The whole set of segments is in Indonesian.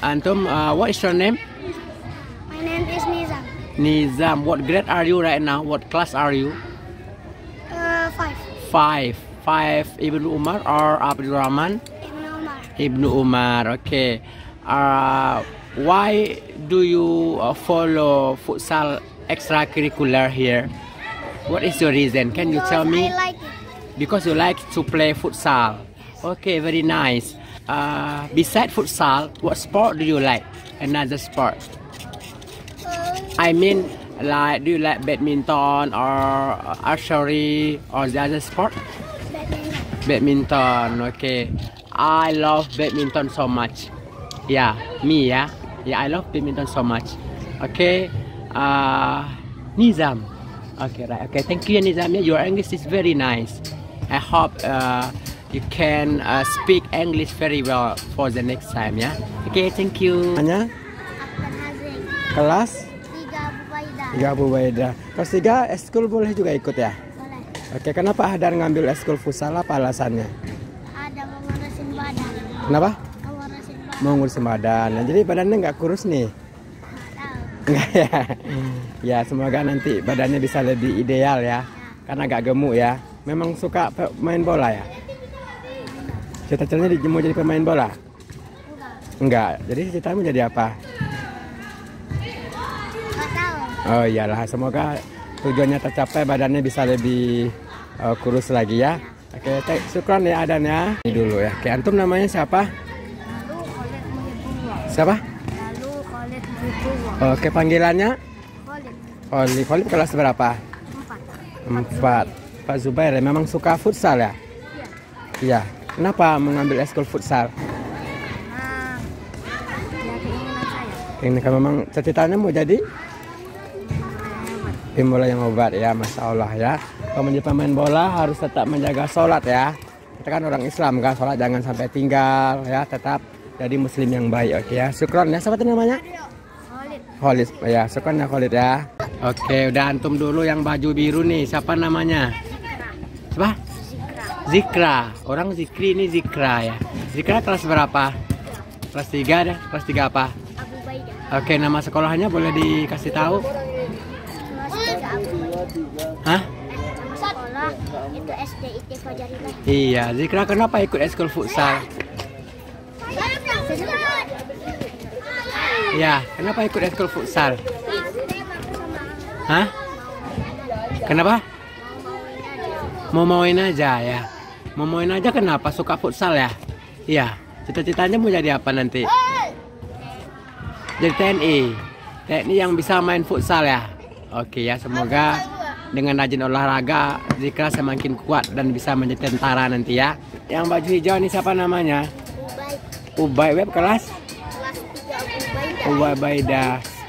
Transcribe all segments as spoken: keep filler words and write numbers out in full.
Antum, uh, what is your name? My name is Nizam. Nizam. What grade are you right now? What class are you? Uh, five. Five. Five. Ibnu Umar or Abdul Rahman? Ibnu Umar. Ibnu Umar. Okay. Uh, why do you uh, follow futsal extracurricular here? What is your reason? Can you Because tell me? I like it. Because you like to play futsal. Okay, very nice. Uh, beside futsal, what sport do you like? Another sport? Uh, I mean, like, do you like badminton or archery or the other sport? badminton. Badminton, okay. I love badminton so much. Yeah, me, yeah. Yeah, I love badminton so much. Okay, uh, Nizam. Okay, right. Okay, thank you, Nizam. Your English is very nice. I hope uh, you can uh, speak English very well for the next time, ya. Okay, thank you. Hanya Akbar Hazing. kelas Tiga Abu Baida. tiga Abu Baida. Kelas tiga eskul boleh juga ikut ya? Boleh. Oke, kenapa Hadar ngambil eskul futsal, apa alasannya? Ada mau ngurusin badan. Kenapa? Mau ngurusin badan. Mau ngurusin badan. Nah, jadi badannya nggak kurus nih? Nggak tahu. Enggak ya? Ya, semoga nanti badannya bisa lebih ideal ya. Karena agak gemuk ya. Memang suka main bola ya? Cita-citanya mau jadi pemain bola? Enggak. Enggak. Jadi cita-citamu jadi apa? Nggak tahu. Oh iyalah, semoga tujuannya tercapai, badannya bisa lebih uh, kurus lagi ya. Oke, okay, syukran ya Adan ya. Ini dulu ya. Oke, antum namanya siapa? Lalu Khalid Muhibullah. Siapa? Lalu Khalid Muhibullah. Oke, panggilannya? Khalid. Khalid. Khalid kelas berapa? Empat. Empat. Pak Zubair ya, memang suka futsal ya? Iya. Iya. Kenapa mengambil eskul futsal? Nah, ya keinginan saya. Ini kan memang cita-citanya mau jadi tim bola yang hebat ya, Masya Allah ya. Kalau menjadi pemain bola harus tetap menjaga sholat ya. Kita kan orang Islam kan, sholat jangan sampai tinggal ya, tetap jadi muslim yang baik. Oke ya, syukron ya. Siapa tuh namanya? Khalid. Khalid ya, syukron ya Khalid ya. Oke, udah antum dulu yang baju biru nih, siapa namanya? Siapa? Zikra. Zikra. Orang Zikri ini Zikra ya. Zikra kelas berapa? Kelas tiga deh. Kelas tiga apa? Abu Baida. Oke, nama sekolahnya boleh dikasih tahu? Kelas tiga Abu Baida. Hah? Nama sekolah itu S D I T Fajarilah. Iya, Zikra kenapa ikut eskul futsal? Ya, kenapa ikut eskul futsal? Hah? Kenapa? Mau mauin aja ya. Mau mauin aja kenapa? Suka futsal ya? Iya. Cita-citanya mau jadi apa nanti? Jadi T N I. T N I yang bisa main futsal ya. Oke ya, semoga dengan rajin olahraga Zikra semakin kuat dan bisa menjadi tentara nanti ya. Yang baju hijau ini siapa namanya? Ubay. Ubay Web kelas? Kelas tiga Abu Baida. Ubay Baida.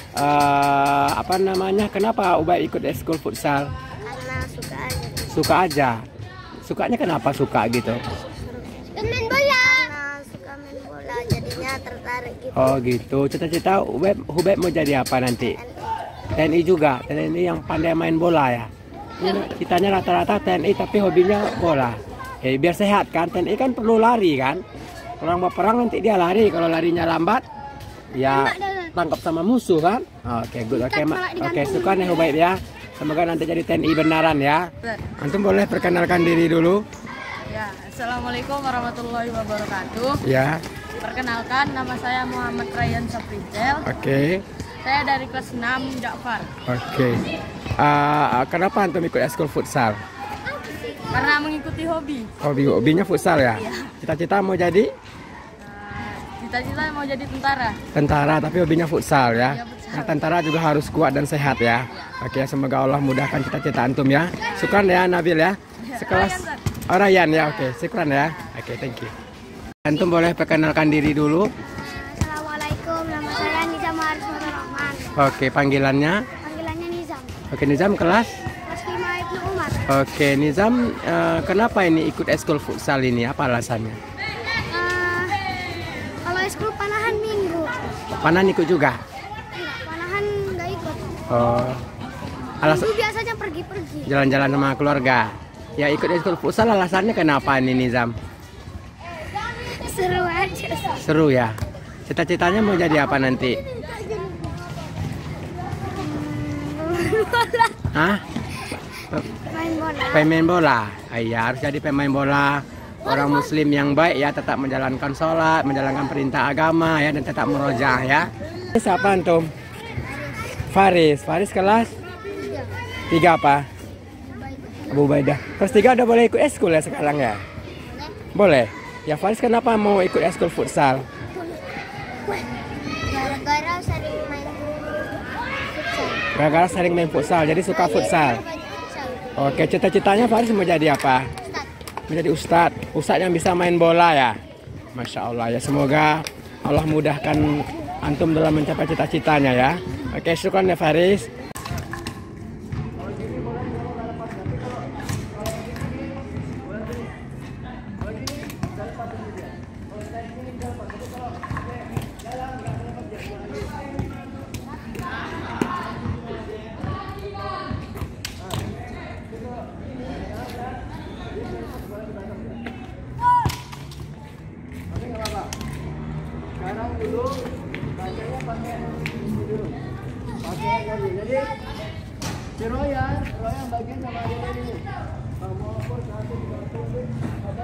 Uh, apa namanya? Kenapa Ubay ikut eskul futsal? Karena suka aja. Suka aja. Sukanya kenapa suka gitu? Suka main bola. Karena suka main bola jadinya tertarik gitu. Oh gitu. Cita-cita Ubay, Ubay mau jadi apa nanti? T N I juga. T N I yang pandai main bola ya. Citanya rata-rata T N I tapi hobinya bola. Eh biar sehat kan. T N I kan perlu lari kan. Orang berperang nanti dia lari. Kalau larinya lambat, ya tangkap sama musuh kan. Oke, good. Oke, oke, suka nih Ubay ya. Semoga nanti jadi T N I beneran ya. Antum boleh perkenalkan diri dulu. Ya, Assalamualaikum warahmatullahi wabarakatuh. Ya. Perkenalkan, nama saya Muhammad Ryan Saprintel. Oke. Saya dari kelas enam Ja'far. Oke. Uh, kenapa antum ikut eskul futsal? Karena mengikuti hobi. Hobi hobinya futsal ya. Iya. Cita-cita mau jadi Cita-cita mau jadi tentara. tentara tapi hobinya futsal ya. Iya, futsal. Nah, tentara juga harus kuat dan sehat ya. Oke, semoga Allah mudahkan cita-cita antum ya. Syukran ya Nabil ya. Sekelas oh, Ryan ya. Oke, syukran ya. Oke, thank you. Antum boleh perkenalkan diri dulu. Assalamualaikum, nama saya Nizam Haris Rahman. Oke, panggilannya. Panggilannya Nizam. Oke, Nizam kelas. Kelas lima Ibnu Umar. Oke, Nizam eh, kenapa ini ikut eskul futsal ini? Apa alasannya? Eh, kalau eskul panahan minggu. Panan ikut juga. Enggak, panahan nggak ikut. Oh. Alasan Minggu biasanya pergi-pergi. jalan-jalan sama keluarga. Ya ikut eskul futsal alasannya kenapa ini Nizam? Seru aja. Seru ya. Cita-citanya mau jadi apa nanti? Hah? Main bola. Pemain bola. Iya, harus jadi pemain bola. Orang muslim yang baik ya, tetap menjalankan sholat, menjalankan perintah agama ya, dan tetap merojah ya. Ini siapa antum? Faris. Faris kelas? Tiga apa? Abu Ubaidah. Kelas tiga udah boleh ikut eskul ya sekarang ya? Boleh. Ya Faris kenapa mau ikut eskul futsal? Gara-gara sering main futsal. Gara-gara sering main futsal, jadi suka futsal. Futsal. Oke, cita-citanya Faris mau jadi apa? Ustaz. Menjadi ustadz. Ustadz yang bisa main bola ya. Masya Allah ya, semoga Allah mudahkan antum dalam mencapai cita-citanya ya. Oke, syukur ya Faris. Sekarang dulu bacanya pakai ini dulu. Pakai yang dulu. Jadi si Royan, Royan bagian sama dia ini. Kamu apa satu satu ada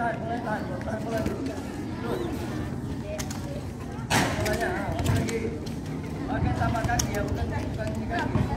tahan, mulai tahan, tahan mulai dulu. Terus. Mulanya, ah, lagi. Pakai tapak kaki ya, bukan bukan ini kaki.